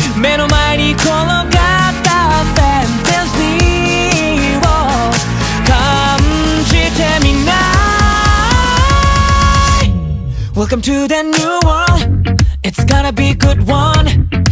目の前に転がったファンタジーを感じてみない？ Welcome to the new world. It's gonna be a good one.